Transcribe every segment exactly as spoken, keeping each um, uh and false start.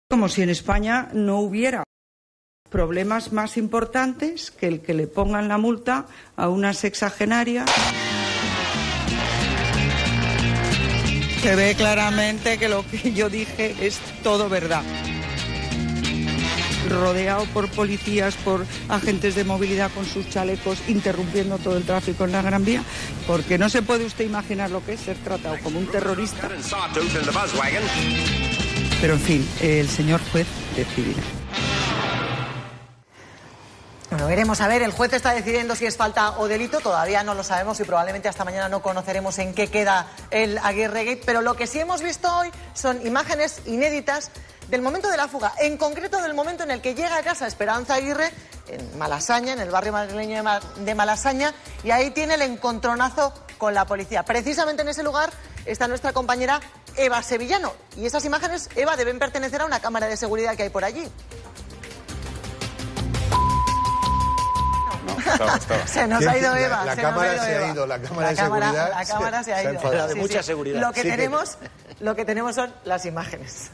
Como si en España no hubiera problemas más importantes que el que le pongan la multa a una sexagenaria. Se ve claramente que lo que yo dije es todo verdad. Rodeado por policías, por agentes de movilidad con sus chalecos, interrumpiendo todo el tráfico en la Gran Vía, porque no se puede usted imaginar lo que es ser tratado como un terrorista. Pero en fin, el señor juez decidirá. Bueno, veremos a ver, el juez está decidiendo si es falta o delito, todavía no lo sabemos y probablemente hasta mañana no conoceremos en qué queda el Aguirre Gate, pero lo que sí hemos visto hoy son imágenes inéditas del momento de la fuga, en concreto del momento en el que llega a casa Esperanza Aguirre, en Malasaña, en el barrio madrileño de Malasaña, y ahí tiene el encontronazo con la policía. Precisamente en ese lugar está nuestra compañera Eva Sevillano, y esas imágenes, Eva, deben pertenecer a una cámara de seguridad que hay por allí. Estaba, estaba. Se nos ha ido Eva. La, la se cámara nos ha ido se Eva. ha ido, la cámara la de cámara, seguridad. La cámara se, se ha ido. Se ha de sí, mucha sí. seguridad. Lo que, sí, tenemos, que... lo que tenemos son las imágenes.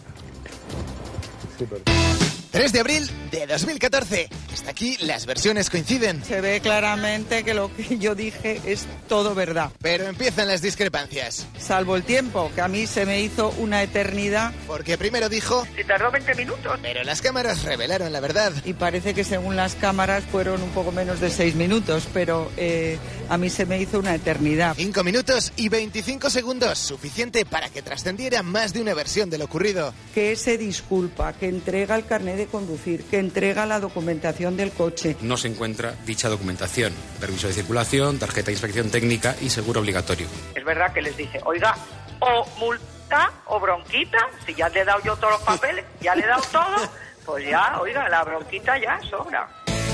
Sí, pero... tres de abril de dos mil catorce. Hasta aquí las versiones coinciden. Se ve claramente que lo que yo dije es todo verdad. Pero empiezan las discrepancias. Salvo el tiempo, que a mí se me hizo una eternidad. Porque primero dijo... Si tardó veinte minutos. Pero las cámaras revelaron la verdad. Y parece que según las cámaras fueron un poco menos de seis minutos, pero eh, a mí se me hizo una eternidad. cinco minutos y veinticinco segundos, suficiente para que trascendiera más de una versión de lo ocurrido. Que se disculpa, que entrega el carnet de conducir, que entrega la documentación del coche. No se encuentra dicha documentación, permiso de circulación, tarjeta de inspección técnica y seguro obligatorio. Es verdad que les dije, oiga, o multa o bronquita, si ya le he dado yo todos los papeles, ya le he dado todo, pues ya, oiga, la bronquita ya sobra.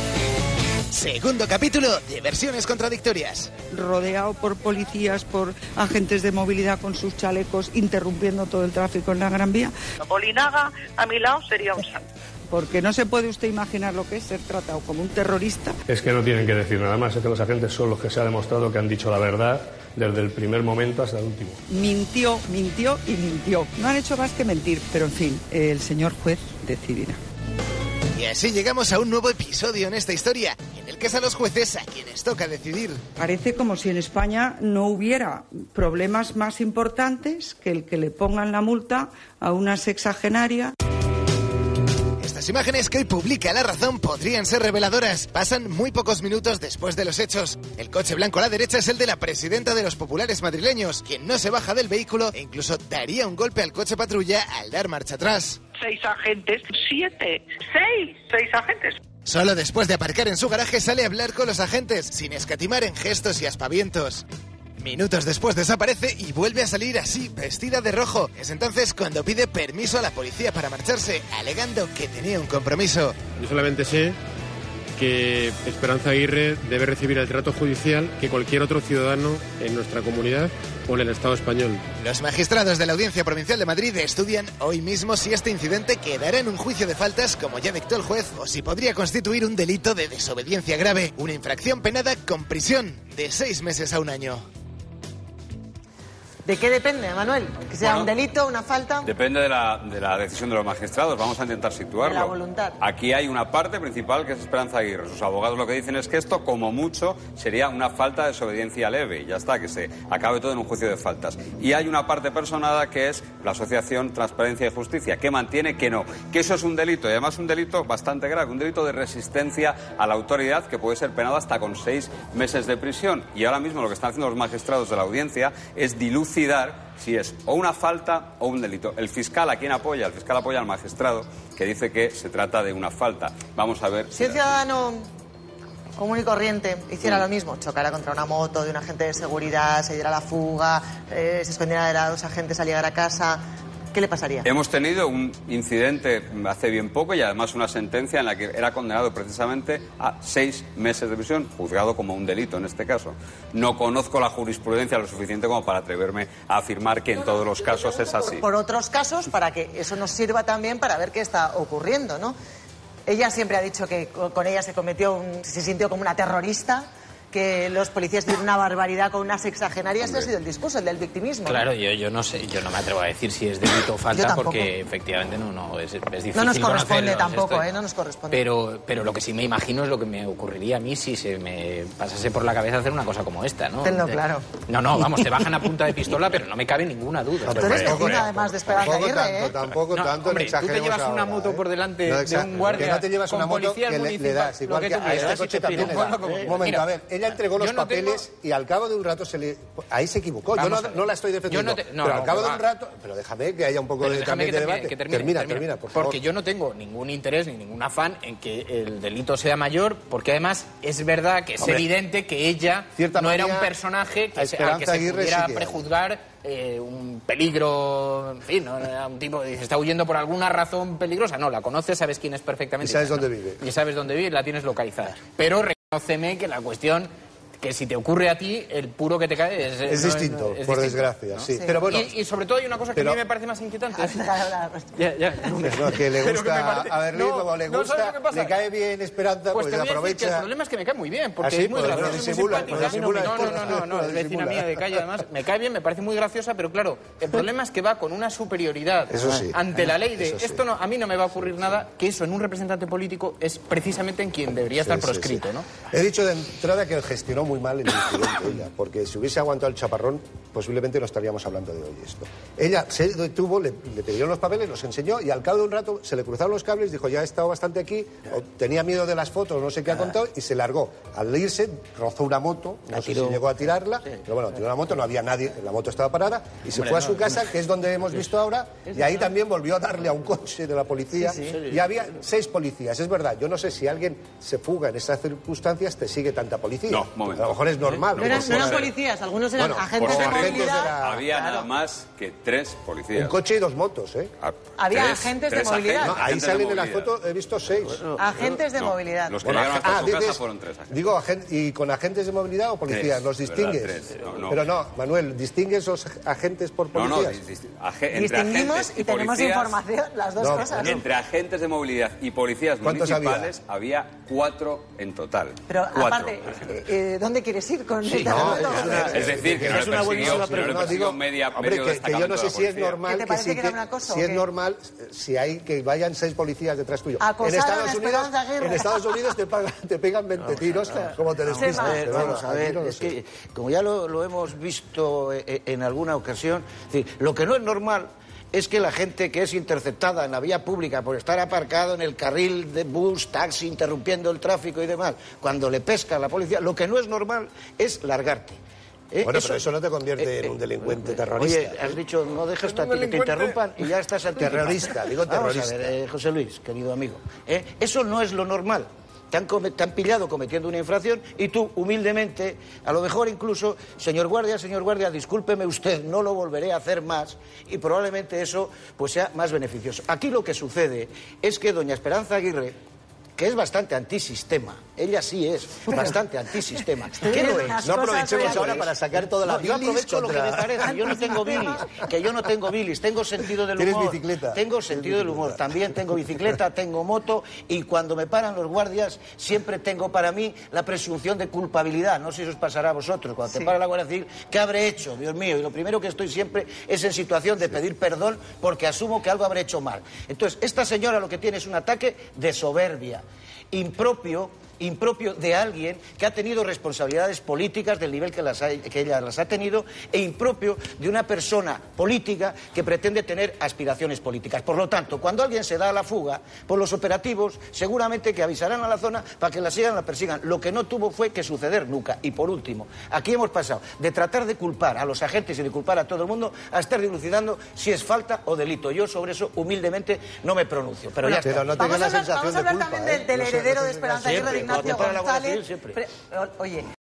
Segundo capítulo de versiones contradictorias. Rodeado por policías, por agentes de movilidad con sus chalecos, interrumpiendo todo el tráfico en la Gran Vía. Polinaga a mi lado sería un santo. Porque no se puede usted imaginar lo que es ser tratado como un terrorista. Es que no tienen que decir nada más, es que los agentes son los que se ha demostrado que han dicho la verdad desde el primer momento hasta el último. Mintió, mintió y mintió. No han hecho más que mentir, pero en fin, el señor juez decidirá. Y así llegamos a un nuevo episodio en esta historia, en el que es a los jueces a quienes toca decidir. Parece como si en España no hubiera problemas más importantes que el que le pongan la multa a una sexagenaria. Las imágenes que hoy publica La Razón podrían ser reveladoras. Pasan muy pocos minutos después de los hechos. El coche blanco a la derecha es el de la presidenta de los populares madrileños, quien no se baja del vehículo e incluso daría un golpe al coche patrulla al dar marcha atrás. Seis agentes, siete, seis, seis agentes. Solo después de aparcar en su garaje sale a hablar con los agentes, sin escatimar en gestos y aspavientos. Minutos después desaparece y vuelve a salir así, vestida de rojo. Es entonces cuando pide permiso a la policía para marcharse, alegando que tenía un compromiso. Yo solamente sé que Esperanza Aguirre debe recibir el trato judicial que cualquier otro ciudadano en nuestra comunidad o en el Estado español. Los magistrados de la Audiencia Provincial de Madrid estudian hoy mismo si este incidente quedará en un juicio de faltas, como ya dictó el juez, o si podría constituir un delito de desobediencia grave, una infracción penada con prisión de seis meses a un año. ¿De qué depende, Manuel? ¿Que sea bueno, un delito, una falta? Depende de la, de la decisión de los magistrados. Vamos a intentar situarlo. De la voluntad. Aquí hay una parte principal que es Esperanza Aguirre. Sus abogados lo que dicen es que esto, como mucho, sería una falta de desobediencia leve. Y ya está, que se acabe todo en un juicio de faltas. Y hay una parte personada que es la Asociación Transparencia y Justicia, que mantiene que no. Que eso es un delito, y además un delito bastante grave. Un delito de resistencia a la autoridad que puede ser penado hasta con seis meses de prisión. Y ahora mismo lo que están haciendo los magistrados de la audiencia es dilucidar si es o una falta o un delito. El fiscal, ¿a quién apoya? El fiscal apoya al magistrado, que dice que se trata de una falta. Vamos a ver... Si el ciudadano común y corriente hiciera lo mismo, chocara contra una moto de un agente de seguridad, se diera la fuga, eh, se escondiera de los agentes al llegar a casa... ¿Qué le pasaría? Hemos tenido un incidente hace bien poco y además una sentencia en la que era condenado precisamente a seis meses de prisión, juzgado como un delito en este caso. No conozco la jurisprudencia lo suficiente como para atreverme a afirmar que en todos los casos es así. Por, por otros casos, para que eso nos sirva también para ver qué está ocurriendo, ¿no? Ella siempre ha dicho que con ella se cometió, un, se sintió como una terrorista. que los policías tienen una barbaridad con unas sexagenarias. Este ha sido el discurso, el del victimismo. Claro, yo, yo no sé, yo no me atrevo a decir si es delito o falta, porque efectivamente no, no es, es difícil. No nos corresponde tampoco, esto, ¿eh? No nos corresponde. Pero, pero lo que sí me imagino es lo que me ocurriría a mí si se me pasase por la cabeza hacer una cosa como esta, ¿no? Tenlo claro. No, no, vamos, te bajan a punta de pistola, pero no me cabe ninguna duda. No, tú eres vecina, además de Esperanza Aguirre, tanto, ¿eh? Tampoco no, tanto, hombre, tú te llevas ahora, una moto ¿eh? por delante no, de un guardia que no te llevas con una moto policía que le, le das, igual que, que a este coche también le das. Un momento, a ver, ella entregó los papeles y al cabo de un rato se le... Ahí se equivocó. Yo no, no la estoy defendiendo, no te, no, pero no, al cabo va. de un rato... Pero déjame que haya un poco pero de, también que de termine, debate. que termine, termina, termina, termina, por favor. Porque yo no tengo ningún interés ni ningún afán en que el delito sea mayor, porque además es verdad que es Hombre, evidente que ella no era un personaje que se, al que se pudiera sí prejuzgar eh, un peligro, en fin, no era un tipo que se está huyendo por alguna razón peligrosa. No, la conoces, sabes quién es perfectamente. Y sabes ¿no? dónde vive. Y sabes dónde vive y la tienes localizada. Pero reconóceme que la cuestión... que si te ocurre a ti, el puro que te cae es... Es no, distinto, es, es por distinto, desgracia, ¿no? sí. sí. Pero bueno, y, y sobre todo hay una cosa que pero, a mí me parece más inquietante. ya, ya, no, no, que le gusta, que parece, a ver, no, como le gusta, no le cae bien Esperanza, pues, pues te voy aprovecha... A decir que el problema es que me cae muy bien, porque ¿Ah, sí? es muy pues graciosa, no, es muy simpática. simpática. No, no, no, no, no, es vecina mía de calle, además, me cae bien, me parece muy graciosa, pero claro, el problema es que va con una superioridad sí. ante la ley de... Sí. Esto no, a mí no me va a ocurrir nada, que eso en un representante político es precisamente en quien debería estar proscrito, ¿no? He dicho de entrada que gestionó muy mal el incidente ella, porque si hubiese aguantado el chaparrón, posiblemente no estaríamos hablando de hoy esto. Ella se detuvo, le, le pidieron los papeles, los enseñó y al cabo de un rato se le cruzaron los cables, dijo, ya he estado bastante aquí, o tenía miedo de las fotos, no sé qué ha contado, y se largó. Al irse, rozó una moto, no la sé tiró. si llegó a tirarla, sí. pero bueno, tiró la moto, no había nadie, la moto estaba parada, y se Hombre, fue a su no, casa, no. que es donde hemos visto ahora, y ahí también volvió a darle a un coche de la policía, sí, sí. y había seis policías. Es verdad, yo no sé si alguien se fuga en esas circunstancias, te sigue tanta policía. No, momento. A lo mejor es normal. No, eran, no eran policías, algunos eran bueno, agentes de movilidad. Era... Había claro. nada más que tres policías. Un coche y dos motos, ¿eh? A... Había tres, agentes tres de movilidad. Agentes, no, ahí salen en las movilidad. fotos, he visto seis. Bueno, agentes de no, movilidad. Los que bueno, llegaron hasta ah, su dices, casa fueron tres agentes. Digo, ¿y con agentes de movilidad o policías? Tres, ¿Los distingues? No, no. Pero no, Manuel, ¿distingues los agentes por policías? No, no, dis, dis, ag distinguimos y, y tenemos policías, información, las dos no, cosas. Entre agentes de movilidad y policías municipales había? había cuatro en total. Pero cuatro aparte, eh, ¿dónde quieres ir con sí, esta no, es, una, es decir, que, que no es una buenísima pregunta. No, digo, media, hombre, que, que yo no sé si es normal que, que, sí, que, que una cosa, si es normal si hay que vayan seis policías detrás tuyo. En Estados Unidos, en Estados Unidos te, pagan, te pegan veinte tiros como te despistas. A ver, vamos a ver, es que como ya lo, lo hemos visto en alguna ocasión, es decir, lo que no es normal es que la gente que es interceptada en la vía pública por estar aparcado en el carril de bus, taxi, interrumpiendo el tráfico y demás, cuando le pesca a la policía, lo que no es normal es largarte. Eh, bueno, eso, pero eso no te convierte eh, en un delincuente eh, terrorista. Oye, has dicho, no dejes que te interrumpan y ya estás terrorista, digo terrorista. Vamos a ver, eh, José Luis, querido amigo, eh, eso no es lo normal. Te han, te han pillado cometiendo una infracción y tú, humildemente, a lo mejor incluso, señor guardia, señor guardia, discúlpeme usted, no lo volveré a hacer más y probablemente eso pues sea más beneficioso. Aquí lo que sucede es que doña Esperanza Aguirre, que es bastante antisistema, ella sí es bastante antisistema. ¿Qué no es? No aprovechemos ahora para sacar toda la no, bilis. Yo aprovecho contra... lo que me parece, yo no tengo bilis, que yo no tengo bilis, tengo sentido del humor. ¿Tienes bicicleta? Tengo sentido del humor, también tengo bicicleta, tengo moto y cuando me paran los guardias siempre tengo para mí la presunción de culpabilidad. No sé si os pasará a vosotros, cuando sí. te para la Guardia Civil, ¿qué habré hecho? Dios mío, y lo primero que estoy siempre es en situación de pedir perdón porque asumo que algo habré hecho mal. Entonces, esta señora lo que tiene es un ataque de soberbia, impropio, impropio de alguien que ha tenido responsabilidades políticas del nivel que, las ha, que ella las ha tenido e impropio de una persona política que pretende tener aspiraciones políticas. Por lo tanto, cuando alguien se da a la fuga, por los operativos seguramente que avisarán a la zona para que la sigan, la persigan. Lo que no tuvo fue que suceder nunca. Y por último, aquí hemos pasado de tratar de culpar a los agentes y de culpar a todo el mundo a estar dilucidando si es falta o delito. Yo sobre eso humildemente no me pronuncio. Pero bueno, ya pero está. no tenga la sensación vamos a hablar de culpa, también ¿eh? del, del no heredero sé, no de Esperanza Aguirre, de Ignacio González. Pre... Oye.